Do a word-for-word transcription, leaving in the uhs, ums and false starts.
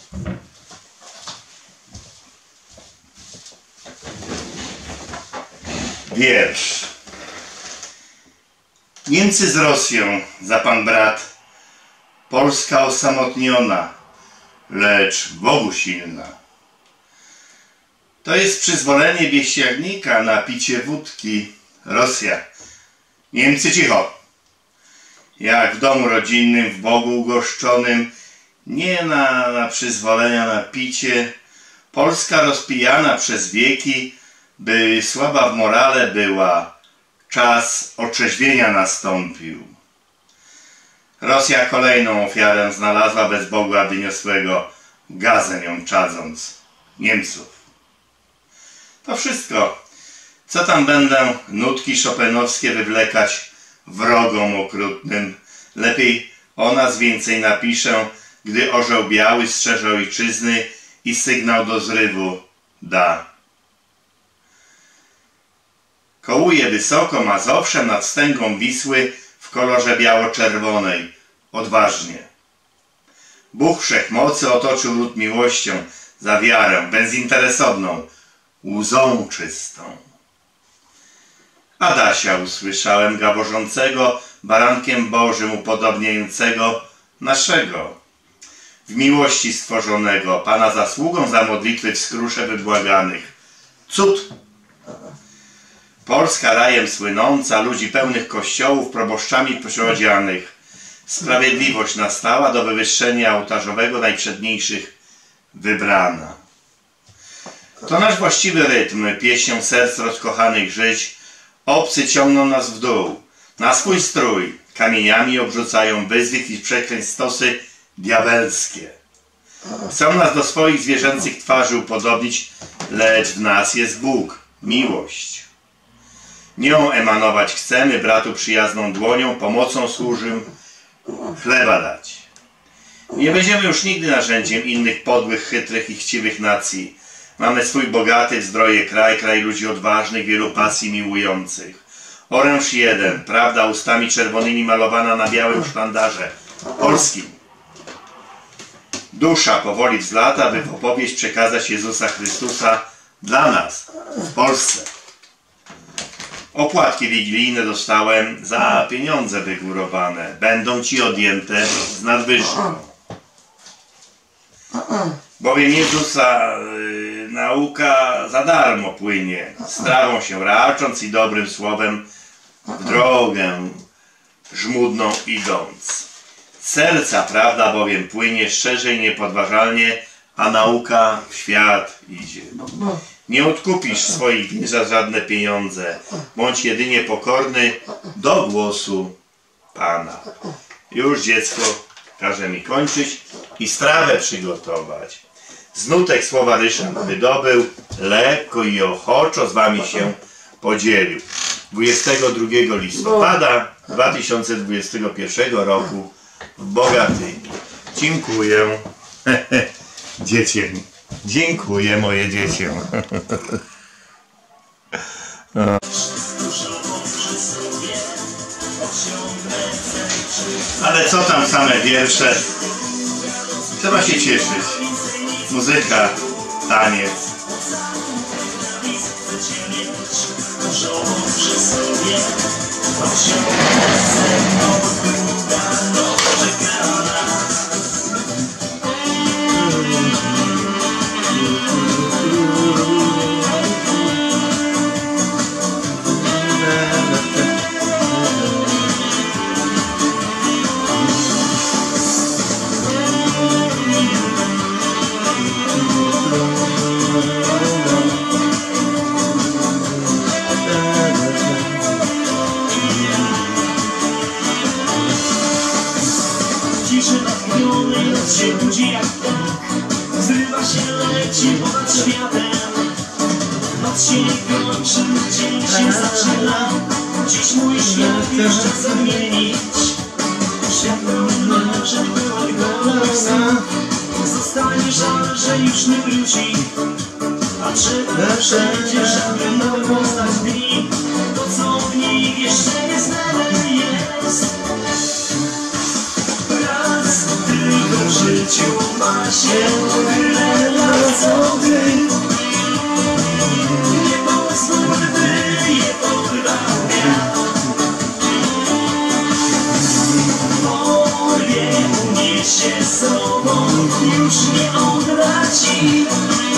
Wiersz. Niemcy z Rosją, za pan brat, Polska osamotniona, lecz Bogu silna. To jest przyzwolenie wieściarnika na picie wódki. Rosja. Niemcy cicho. Jak w domu rodzinnym, w Bogu ugoszczonym, nie na, na przyzwolenia na picie. Polska rozpijana przez wieki, by słaba w morale była, czas otrzeźwienia nastąpił. Rosja kolejną ofiarę znalazła bez Boga wyniosłego, gazem ją czadząc Niemców. To wszystko. Co tam będę nutki chopinowskie wywlekać wrogom okrutnym? Lepiej o nas więcej napiszę, gdy orzeł biały strzeże ojczyzny i sygnał do zrywu da. Kołuje wysoko Mazowszem nad wstęgą Wisły w kolorze biało-czerwonej, odważnie. Bóg Wszechmocy otoczył lud miłością, za wiarę bezinteresowną, łzą czystą. Adasia usłyszałem gaworzącego, barankiem Bożym upodobniającego naszego, w miłości stworzonego, Pana zasługą za modlitwy w skrusze wybłaganych. Cud! Polska rajem słynąca, ludzi pełnych kościołów, proboszczami posiodzianych. Sprawiedliwość nastała do wywyższenia ołtarzowego najprzedniejszych wybrana. To nasz właściwy rytm, pieśnią serc rozkochanych żyć. Obcy ciągną nas w dół, na swój strój, kamieniami obrzucają wyzwych i przekleństw stosy diabelskie. Chcą nas do swoich zwierzęcych twarzy upodobnić, lecz w nas jest Bóg, miłość. Nią emanować chcemy, bratu przyjazną dłonią, pomocą służym, chleba dać. Nie będziemy już nigdy narzędziem innych podłych, chytrych i chciwych nacji. Mamy swój bogaty w zdroje kraj, kraj ludzi odważnych, wielu pasji miłujących. Oręż jeden, prawda ustami czerwonymi malowana na białym sztandarze polskim. Dusza powoli wzlata, by w opowieść przekazać Jezusa Chrystusa dla nas, w Polsce. Opłatki wigilijne dostałem za pieniądze wygórowane. Będą ci odjęte z nadwyżką. Bowiem Jezusa y, nauka za darmo płynie, strawą się racząc i dobrym słowem w drogę żmudną idąc. Z serca prawda bowiem płynie szczerze i niepodważalnie, a nauka w świat idzie. Nie odkupisz swoich win za żadne pieniądze, bądź jedynie pokorny do głosu Pana. Już dziecko każe mi kończyć i strawę przygotować. Z nutek słowa Ryszard wydobył, lekko i ochoczo z wami się podzielił. dwudziestego drugiego listopada dwa tysiące dwudziestego pierwszego roku w Bogatyni. Dziękuję. Dziecię. Dziękuję, moje dziecię. Ale co tam same wiersze? Trzeba się cieszyć. Muzyka, taniec. się budzi jak ptak, zrywa się, leci ponad światem. Noc się nie kończy, dzień się zaczyna. Dziś mój świat już czas odmienić. Świat pełny, że była gola. Zostanie żal, że już nie wróci. A trzeba wszędzie, żeby nowy poznać dni. To co w niej jeszcze nie znane jest. Raz tylko w życiu ma się się tyle lat co ty. Nie pozwól, by je porwał wiatr. Moje uniesie z sobą, już nie odwraci.